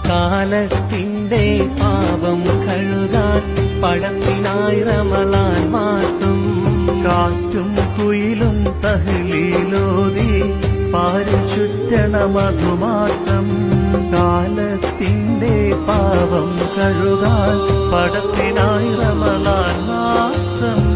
കാലത്തിന്റെ പാപം കഴുകാൻ പടത്തിനായി റമളാൻ മാസം. കാറ്റും കുയിലും തഹ്ലീലോതി പാരും ചുറ്റണ മധുമാസം. കാലത്തിന്റെ പാപം കഴുകാൻ പടത്തിനായി റമളാൻ മാസം.